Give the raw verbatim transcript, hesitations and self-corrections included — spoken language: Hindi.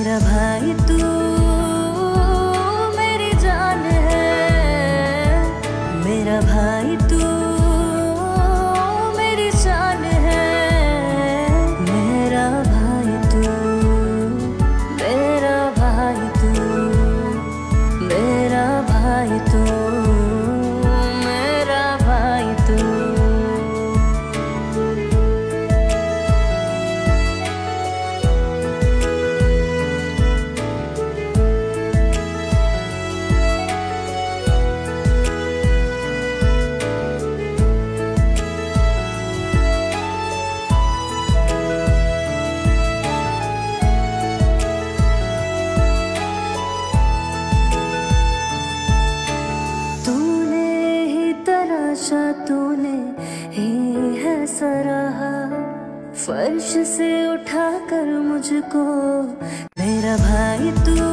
मेरा भाई तू मेरी जान है, मेरा भाई तू मेरी शान है, मेरा भाई तू, मेरा भाई तू, मेरा भाई तू, मेरा भाई तू। तूने ही है सराहा फर्श से उठाकर मुझको, मेरा भाई तू